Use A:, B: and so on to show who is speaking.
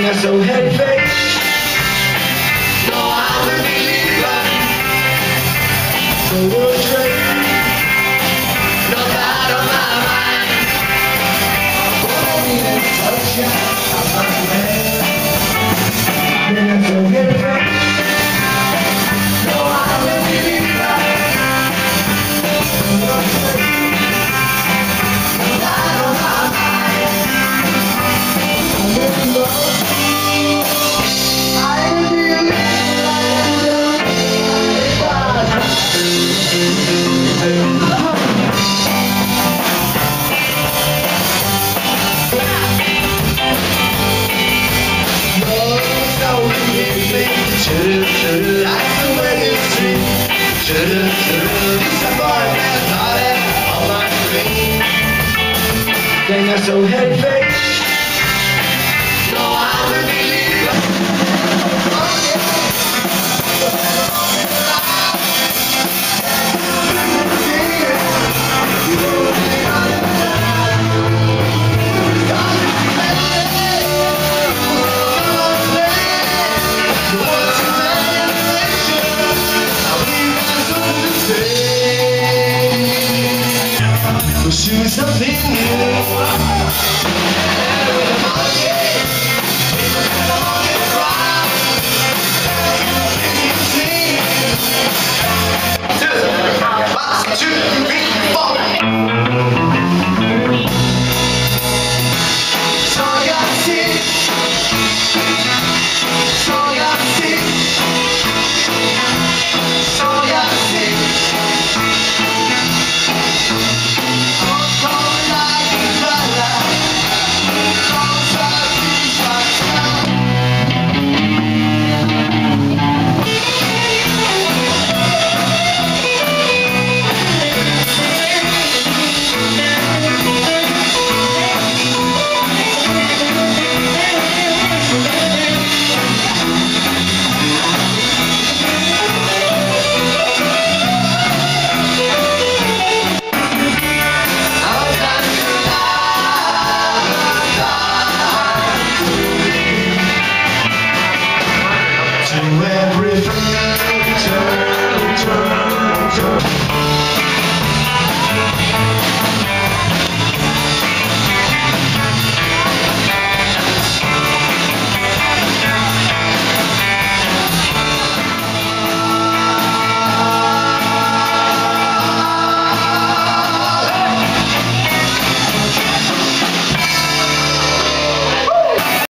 A: are so heavy. No, I'm a believer. So we'll trade. No doubt on my mind. I need a touch of my hand. Then I'm so heavy. No, I'm a believer. So we'll trade. No doubt on my mind. I'm in love. Should've, like the way you street. Should've, disappointment, all that on my screen. Then you're so heavy. No, I'm a believer. Oh yeah. Choose something new. One, two, three, four.